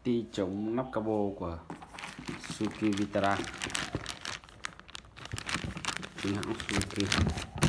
Ti chống nắp cabo của Suzuki Vitara, chính hãng Suzuki.